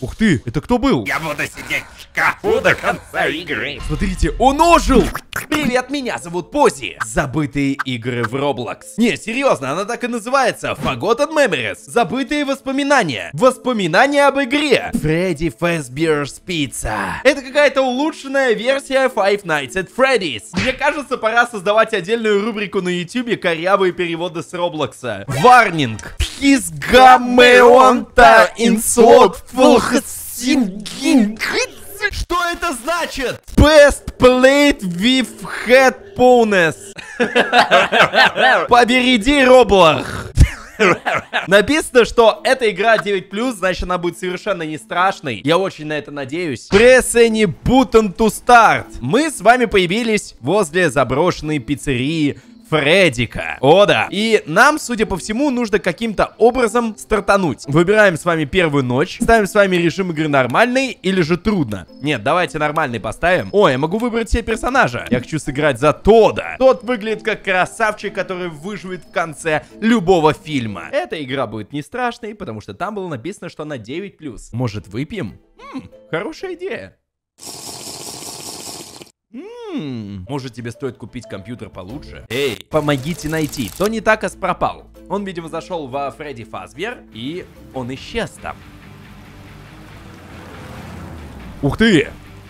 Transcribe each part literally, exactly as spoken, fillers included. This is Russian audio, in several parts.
Ух ты, это кто был? Я буду сидеть в шкафу до конца игры. Смотрите, он ожил! Привет, меня зовут Пози. Забытые игры в Roblox. Не, серьезно, она так и называется. Forgotten Memories. Забытые воспоминания. Воспоминания об игре. Freddy Fazbear's Pizza. Это какая-то улучшенная версия Five Nights at Freddy's. Мне кажется, пора создавать отдельную рубрику на YouTube «Корявые переводы с Роблокса». Варнинг. Пизгамеонта инсот фулхасингинг. Что это значит? Best played with head bonus. Побереди, Роблох. Написано, что эта игра девять плюс, значит она будет совершенно не страшной. Я очень на это надеюсь. Press any button to start. Мы с вами появились возле заброшенной пиццерии Фреддика. О, да. И нам, судя по всему, нужно каким-то образом стартануть. Выбираем с вами первую ночь. Ставим с вами режим игры нормальный или же трудно. Нет, давайте нормальный поставим. О, я могу выбрать себе персонажа. Я хочу сыграть за Тодда. Тот выглядит как красавчик, который выживет в конце любого фильма. Эта игра будет не страшной, потому что там было написано, что она девять плюс. Может, выпьем? М-м, хорошая идея. Ммм, может, тебе стоит купить компьютер получше? Эй, помогите найти. Тони Такос пропал. Он, видимо, зашел во Фредди Фазбер, и он исчез там. Ух ты!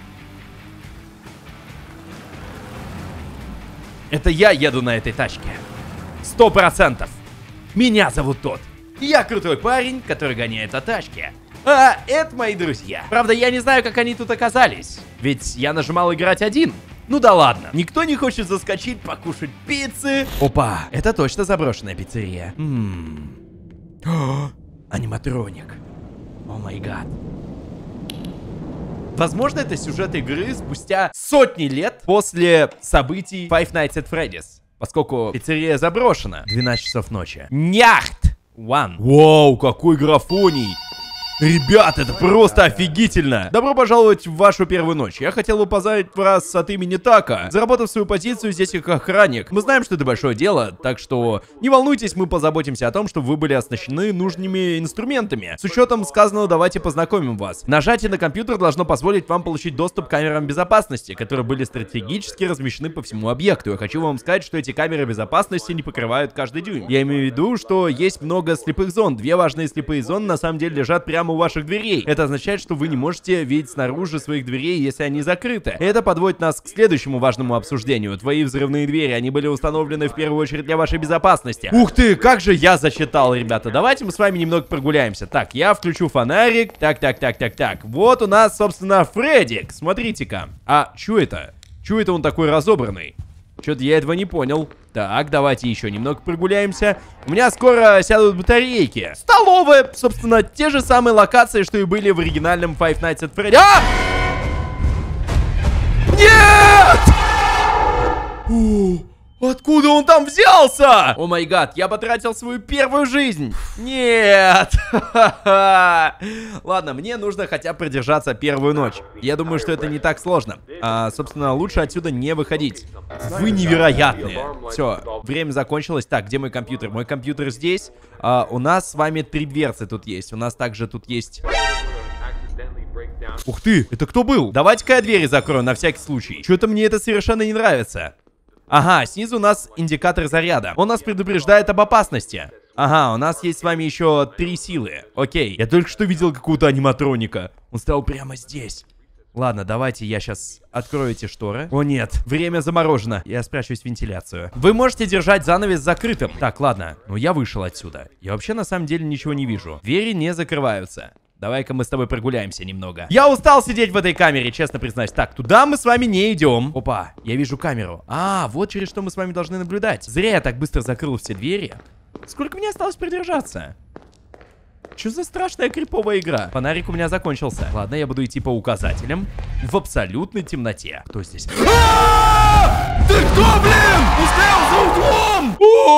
Это я еду на этой тачке. Сто процентов. Меня зовут Тодд. Я крутой парень, который гоняет на тачке. А, это мои друзья. Правда, я не знаю, как они тут оказались. Ведь я нажимал играть один. Ну да ладно. Никто не хочет заскочить, покушать пиццы. Опа, это точно заброшенная пиццерия. Ммм. О, аниматроник. О май гад. Возможно, это сюжет игры спустя сотни лет после событий Five Nights at Freddy's. Поскольку пиццерия заброшена. двенадцать часов ночи. Няхт! One. Вау, какой графоний! Ребят, это просто офигительно! Добро пожаловать в вашу первую ночь. Я хотел бы поздравить вас от имени Така. Заработав свою позицию здесь как охранник. Мы знаем, что это большое дело, так что не волнуйтесь, мы позаботимся о том, чтобы вы были оснащены нужными инструментами. С учетом сказанного, давайте познакомим вас. Нажатие на компьютер должно позволить вам получить доступ к камерам безопасности, которые были стратегически размещены по всему объекту. Я хочу вам сказать, что эти камеры безопасности не покрывают каждый дюйм. Я имею в виду, что есть много слепых зон. Две важные слепые зоны на самом деле лежат прямо у ваших дверей. Это означает, что вы не можете видеть снаружи своих дверей, если они закрыты. Это подводит нас к следующему важному обсуждению. Твои взрывные двери, они были установлены в первую очередь для вашей безопасности. Ух ты, как же я зачитал, ребята. Давайте мы с вами немного прогуляемся. Так, я включу фонарик. Так, так, так, так, так. Вот у нас, собственно, Фреддик. Смотрите-ка. А, чё это? Чё это он такой разобранный? Чё-то я этого не понял. Так, давайте еще немного прогуляемся. У меня скоро сядут батарейки. Столовая, собственно, те же самые локации, что и были в оригинальном Five Nights at Freddy's. А! Нет! Фу, откуда он там взялся? О май гад, я потратил свою первую жизнь. Нет. Ладно, мне нужно хотя бы продержаться первую ночь. Я думаю, что это не так сложно. А, собственно, лучше отсюда не выходить. Вы невероятные. Все, время закончилось. Так, где мой компьютер? Мой компьютер здесь. А, у нас с вами три дверцы тут есть. У нас также тут есть... Ух ты, это кто был? Давайте-ка я двери закрою на всякий случай. Что-то мне это совершенно не нравится. Ага, снизу у нас индикатор заряда. Он нас предупреждает об опасности. Ага, у нас есть с вами еще три силы. Окей, я только что видел какого-то аниматроника. Он стоял прямо здесь. Ладно, давайте я сейчас открою эти шторы. О нет, время заморожено. Я спрячусь в вентиляцию. Вы можете держать занавес закрытым. Так, ладно, ну я вышел отсюда. Я вообще на самом деле ничего не вижу. Двери не закрываются. Давай-ка мы с тобой прогуляемся немного. Я устал сидеть в этой камере, честно признаюсь. Так, туда мы с вами не идем. Опа, я вижу камеру. А, вот через что мы с вами должны наблюдать. Зря я так быстро закрыл все двери. Сколько мне осталось продержаться? Что за страшная криповая игра? Фонарик у меня закончился. Ладно, я буду идти по указателям. В абсолютной темноте. Кто здесь? Ты кто, блин? Устоял за углом!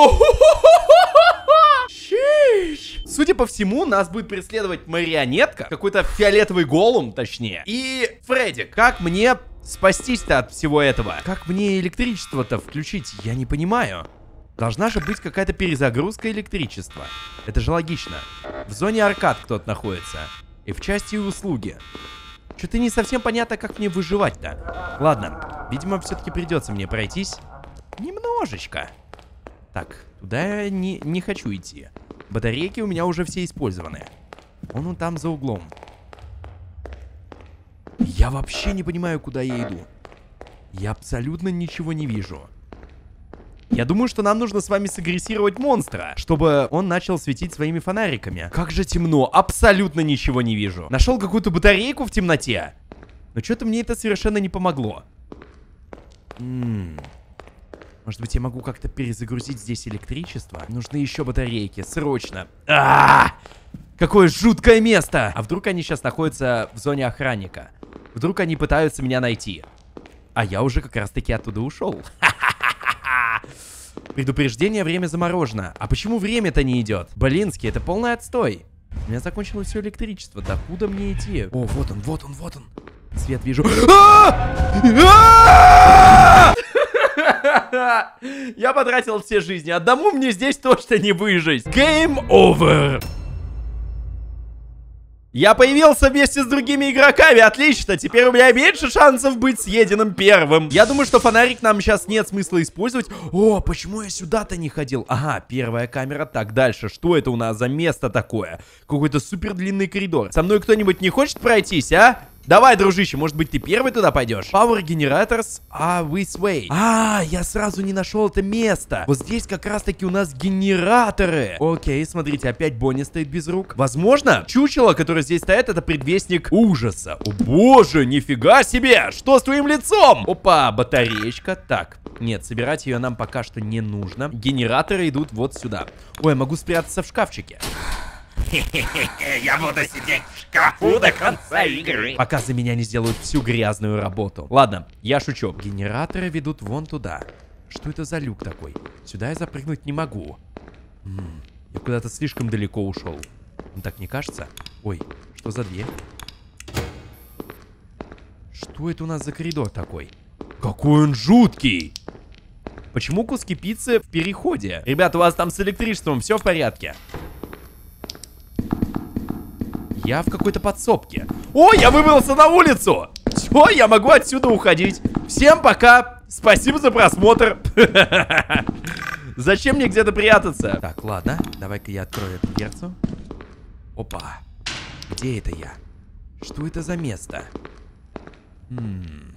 Судя по всему, нас будет преследовать марионетка, какой-то фиолетовый голум, точнее, и Фреддик. Как мне спастись-то от всего этого? Как мне электричество-то включить? Я не понимаю. Должна же быть какая-то перезагрузка электричества. Это же логично. В зоне аркад кто-то находится. И в части и услуги. Что-то не совсем понятно, как мне выживать-то. Ладно, видимо, все-таки придется мне пройтись. Немножечко. Так, туда я не, не хочу идти. Батарейки у меня уже все использованы. Он, он там за углом. Я вообще не понимаю, куда я иду. Я абсолютно ничего не вижу. Я думаю, что нам нужно с вами сагрессировать монстра, чтобы он начал светить своими фонариками. Как же темно, абсолютно ничего не вижу. Нашел какую-то батарейку в темноте, но что-то мне это совершенно не помогло. М-м. Может быть, я могу как-то перезагрузить здесь электричество? Нужны еще батарейки, срочно. А-а-а! Какое жуткое место! А вдруг они сейчас находятся в зоне охранника? Вдруг они пытаются меня найти? А я уже как раз-таки оттуда ушел. Предупреждение, время заморожено. А почему время-то не идет? Блинский, это полный отстой. У меня закончилось все электричество. Да куда мне идти? О, вот он, вот он, вот он. Свет вижу. Я потратил все жизни. Одному мне здесь точно не выжить. Game over. Я появился вместе с другими игроками, отлично, теперь у меня меньше шансов быть съеденным первым. Я думаю, что фонарик нам сейчас нет смысла использовать. О, почему я сюда-то не ходил? Ага, первая камера, так, дальше, что это у нас за место такое? Какой-то супер длинный коридор. Со мной кто-нибудь не хочет пройтись, а? Давай, дружище, может быть, ты первый туда пойдешь? Power Generators are this way. А, я сразу не нашел это место. Вот здесь как раз-таки у нас генераторы. Окей, смотрите, опять Бонни стоит без рук. Возможно, чучело, которое здесь стоит, это предвестник ужаса. О боже, нифига себе! Что с твоим лицом? Опа, батареечка. Так, нет, собирать ее нам пока что не нужно. Генераторы идут вот сюда. Ой, я могу спрятаться в шкафчике. Я буду сидеть в шкафу до конца игры. Пока за меня не сделают всю грязную работу. Ладно, я шучу. Генераторы ведут вон туда. Что это за люк такой? Сюда я запрыгнуть не могу. М-м, я куда-то слишком далеко ушел. Ну, так не кажется? Ой, что за дверь? Что это у нас за коридор такой? Какой он жуткий! Почему куски пиццы в переходе? Ребята, у вас там с электричеством все в порядке? Я в какой-то подсобке. О, я выбрался на улицу! Все, я могу отсюда уходить. Всем пока. Спасибо за просмотр. Зачем мне где-то прятаться? Так, ладно. Давай-ка я открою эту дверцу. Опа. Где это я? Что это за место? М-м.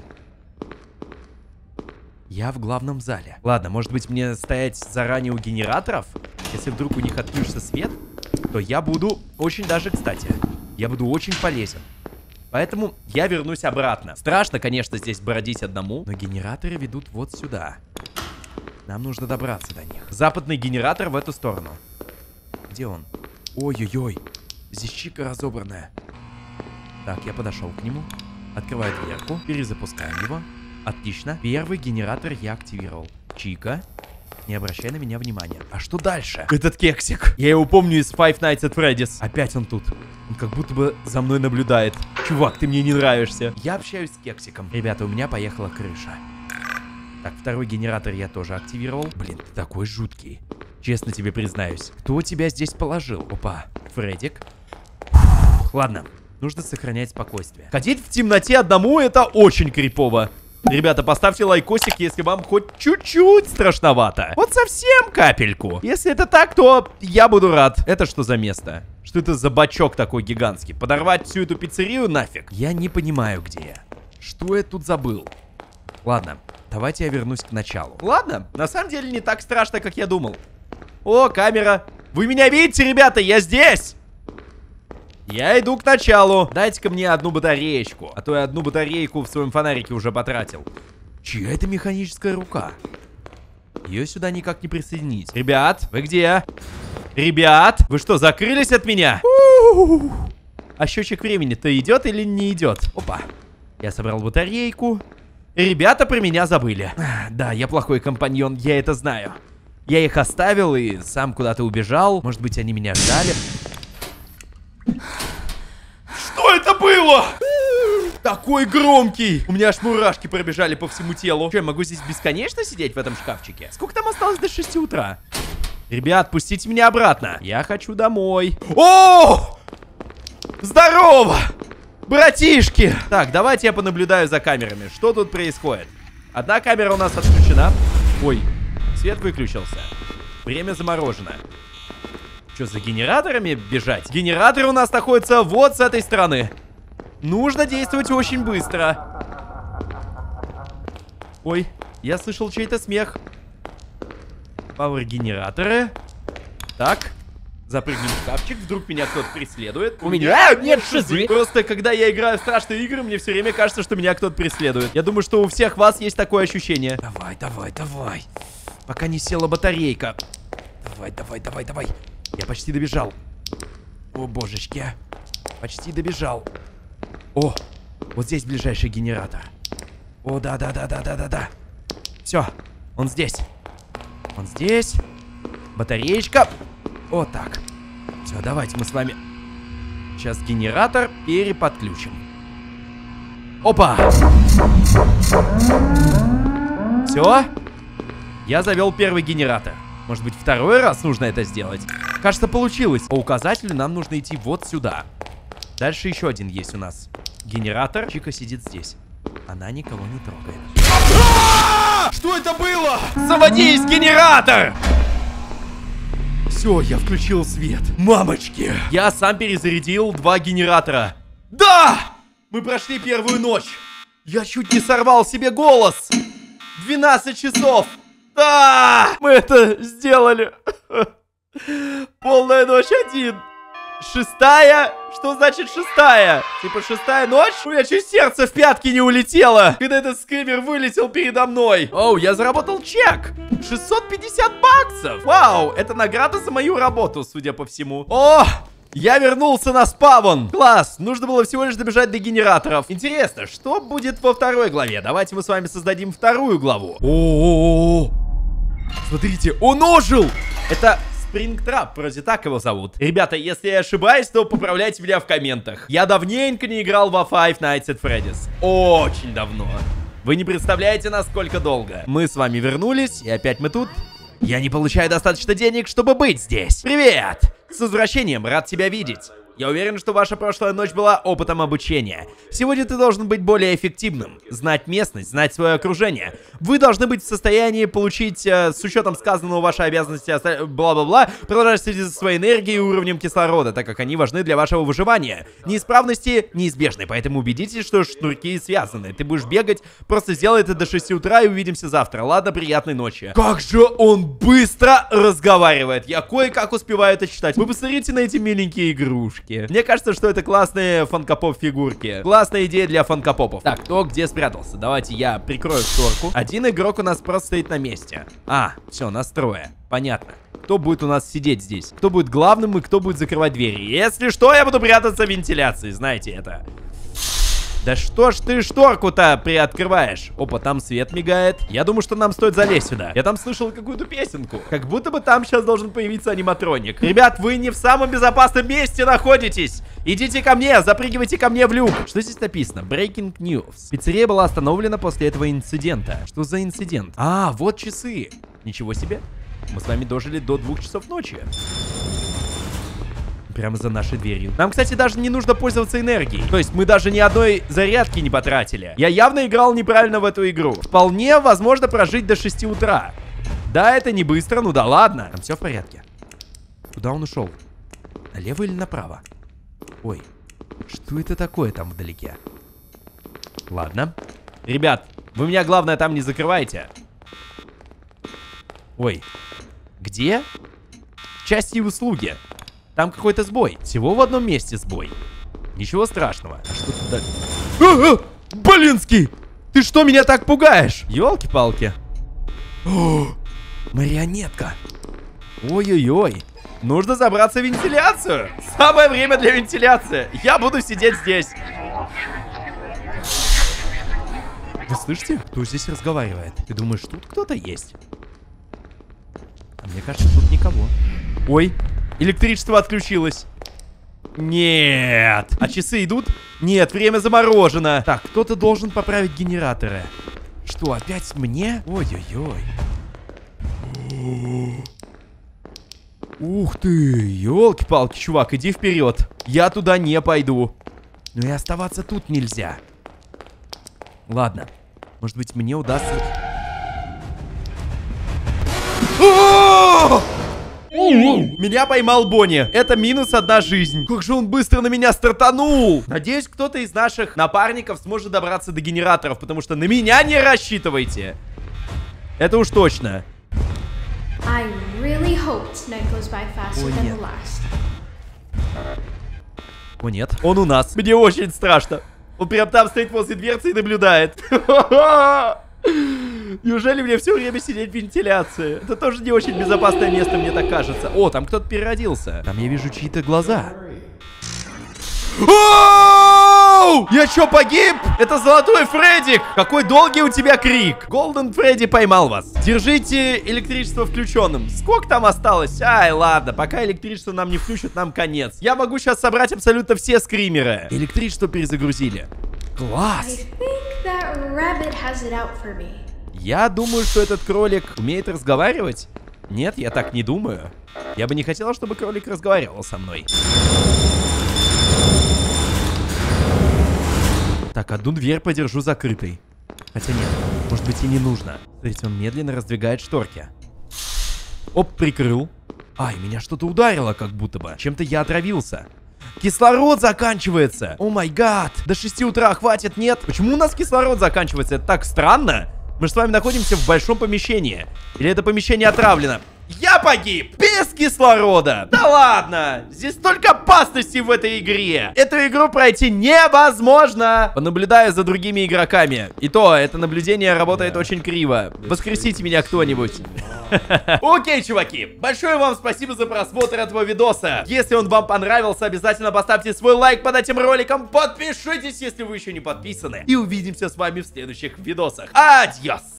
Я в главном зале. Ладно, может быть, мне стоять заранее у генераторов? Если вдруг у них отключится свет, то я буду очень даже кстати. Я буду очень полезен. Поэтому я вернусь обратно. Страшно, конечно, здесь бродить одному, но генераторы ведут вот сюда. Нам нужно добраться до них. Западный генератор в эту сторону. Где он? Ой-ой-ой. Здесь чика разобранная. Так, я подошел к нему. Открываю дверку. Перезапускаем его. Отлично. Первый генератор я активировал. Чика. Не обращай на меня внимания. А что дальше? Этот кексик. Я его помню из Five Nights at Freddy's. Опять он тут. Он как будто бы за мной наблюдает. Чувак, ты мне не нравишься. Я общаюсь с кексиком. Ребята, у меня поехала крыша. Так, второй генератор я тоже активировал. Блин, ты такой жуткий. Честно тебе признаюсь. Кто тебя здесь положил? Опа, Фреддик. Фух, ладно, нужно сохранять спокойствие. Ходить в темноте одному — это очень крипово. Ребята, поставьте лайкосик, если вам хоть чуть-чуть страшновато. Вот совсем капельку. Если это так, то я буду рад. Это что за место? Что это за бачок такой гигантский? Подорвать всю эту пиццерию нафиг? Я не понимаю, где я. Что я тут забыл? Ладно, давайте я вернусь к началу. Ладно, на самом деле не так страшно, как я думал. О, камера. Вы меня видите, ребята? Я здесь. Я иду к началу. Дайте-ка мне одну батареечку. А то я одну батарейку в своем фонарике уже потратил. Чья это механическая рука? Ее сюда никак не присоединить. Ребят, вы где? Ребят, вы что, закрылись от меня? У-у-у. А счетчик времени-то идет или не идет? Опа. Я собрал батарейку. Ребята про меня забыли. Да, я плохой компаньон, я это знаю. Я их оставил и сам куда-то убежал. Может быть, они меня ждали. Что это было? Такой громкий. У меня аж мурашки пробежали по всему телу. Что, я могу здесь бесконечно сидеть в этом шкафчике? Сколько там осталось до шести утра? Ребят, пустите меня обратно. Я хочу домой. О! Здорово! Братишки! Так, давайте я понаблюдаю за камерами. Что тут происходит? Одна камера у нас отключена. Ой, свет выключился. Время заморожено. Что, за генераторами бежать? Генераторы у нас находятся вот с этой стороны. Нужно действовать очень быстро. Ой, я слышал чей-то смех. Пауэр-генераторы. Так. Запрыгнем в шкафчик, вдруг меня кто-то преследует. У меня нет шизы. Просто когда я играю в страшные игры, мне все время кажется, что меня кто-то преследует. Я думаю, что у всех вас есть такое ощущение. Давай, давай, давай. Пока не села батарейка. Давай, давай, давай, давай. Я почти добежал. О, божечки. Почти добежал. О, вот здесь ближайший генератор. О, да-да-да-да-да-да-да. Все, он здесь. Он здесь. Батареечка. Вот так. Все, давайте мы с вами сейчас генератор переподключим. Опа! Все. Я завел первый генератор. Может быть, второй раз нужно это сделать? Кажется, получилось. По указателю нам нужно идти вот сюда. Дальше еще один есть у нас генератор. Чика сидит здесь. Она никого не трогает. Что это было? Заводись, генератор! Все, я включил свет. Мамочки! Я сам перезарядил два генератора. Да! Мы прошли первую ночь. Я чуть не сорвал себе голос. двенадцать часов. Да! Мы это сделали. Полная ночь один. Шестая? Что значит шестая? Типа шестая ночь? У меня чуть сердце в пятки не улетело, когда этот скример вылетел передо мной. Оу, я заработал чек. шестьсот пятьдесят баксов. Вау, это награда за мою работу, судя по всему. О, я вернулся на спавн. Класс, нужно было всего лишь добежать до генераторов. Интересно, что будет во второй главе? Давайте мы с вами создадим вторую главу. О-о-о-о. Смотрите, он ожил. Это... Спрингтрап, вроде так его зовут. Ребята, если я ошибаюсь, то поправляйте меня в комментах. Я давненько не играл во Five Nights at Freddy's. Очень давно. Вы не представляете, насколько долго. Мы с вами вернулись, и опять мы тут. Я не получаю достаточно денег, чтобы быть здесь. Привет! С возвращением, рад тебя видеть. Я уверен, что ваша прошлая ночь была опытом обучения. Сегодня ты должен быть более эффективным. Знать местность, знать свое окружение. Вы должны быть в состоянии получить, э, с учетом сказанного, ваши обязанности, бла-бла-бла, продолжать следить за своей энергией и уровнем кислорода, так как они важны для вашего выживания. Неисправности неизбежны, поэтому убедитесь, что шнурки связаны. Ты будешь бегать, просто сделай это до шести утра и увидимся завтра. Ладно, приятной ночи. Как же он быстро разговаривает. Я кое-как успеваю это читать. Вы посмотрите на эти миленькие игрушки. Мне кажется, что это классные фанкопоп-фигурки. Классная идея для фанкопопов. Так, кто где спрятался? Давайте я прикрою шторку. Один игрок у нас просто стоит на месте. А, все, нас трое. Понятно. Кто будет у нас сидеть здесь? Кто будет главным и кто будет закрывать двери? Если что, я буду прятаться в вентиляции. Знаете это. Да что ж ты шторку-то приоткрываешь? Опа, там свет мигает. Я думаю, что нам стоит залезть сюда. Я там слышал какую-то песенку. Как будто бы там сейчас должен появиться аниматроник. Ребят, вы не в самом безопасном месте находитесь. Идите ко мне, запрыгивайте ко мне в люк. Что здесь написано? Breaking News. Пиццерия была остановлена после этого инцидента. Что за инцидент? А, вот часы. Ничего себе. Мы с вами дожили до двух часов ночи. Прямо за нашей дверью. Нам, кстати, даже не нужно пользоваться энергией. То есть мы даже ни одной зарядки не потратили. Я явно играл неправильно в эту игру. Вполне возможно прожить до шести утра. Да, это не быстро, ну да ладно. Там все в порядке. Куда он ушел? Налево или направо? Ой, что это такое там вдалеке? Ладно. Ребят, вы меня, главное, там не закрывайте. Ой, где? Части и услуги. Там какой-то сбой. Всего в одном месте сбой. Ничего страшного. А что тут дальше? А, а, Блинский! Ты что меня так пугаешь? Ёлки-палки. Марионетка. Ой-ой-ой. Нужно забраться в вентиляцию. Самое время для вентиляции. Я буду сидеть здесь. Вы слышите, кто здесь разговаривает? Ты думаешь, тут кто-то есть? А мне кажется, тут никого. Ой. Электричество отключилось. Нет. А часы идут? Нет, время заморожено. Так, кто-то должен поправить генераторы. Что, опять мне? Ой-ой-ой. Ух ты, елки-палки, чувак, иди вперед. Я туда не пойду. Но и оставаться тут нельзя. Ладно, может быть, мне удастся... Меня поймал Бонни. Это минус одна жизнь. Как же он быстро на меня стартанул. Надеюсь, кто-то из наших напарников сможет добраться до генераторов, потому что на меня не рассчитывайте. Это уж точно. I really hope tonight goes by faster О, than нет. the last. О нет, он у нас. Мне очень страшно. Он прям там стоит возле дверцы и наблюдает. Неужели мне все время сидеть в вентиляции? Это тоже не очень безопасное место, мне так кажется. О, там кто-то переродился. Там я вижу чьи-то глаза. Оу! Я чё, погиб? Это Золотой Фреддик! Какой долгий у тебя крик! Голден Фредди поймал вас. Держите электричество включенным. Сколько там осталось? Ай, ладно, пока электричество нам не включат, нам конец. Я могу сейчас собрать абсолютно все скримеры. Электричество перезагрузили. Класс! I think that rabbit has it out for me. Я думаю, что этот кролик умеет разговаривать. Нет, я так не думаю. Я бы не хотела, чтобы кролик разговаривал со мной. Так, одну дверь подержу закрытой. Хотя нет, может быть и не нужно. Смотрите, он медленно раздвигает шторки. Оп, прикрыл. Ай, меня что-то ударило как будто бы. Чем-то я отравился. Кислород заканчивается. О май гад. До шести утра хватит, нет? Почему у нас кислород заканчивается? Это так странно. Мы же с вами находимся в большом помещении. Или это помещение отравлено? Я погиб! Без кислорода! Да ладно! Здесь столько опасностей в этой игре! Эту игру пройти невозможно! Понаблюдаю за другими игроками. И то, это наблюдение работает очень криво. Воскресите меня кто-нибудь. Окей, чуваки. Большое вам спасибо за просмотр этого видоса. Если он вам понравился, обязательно поставьте свой лайк под этим роликом. Подпишитесь, если вы еще не подписаны. И увидимся с вами в следующих видосах. Адьос!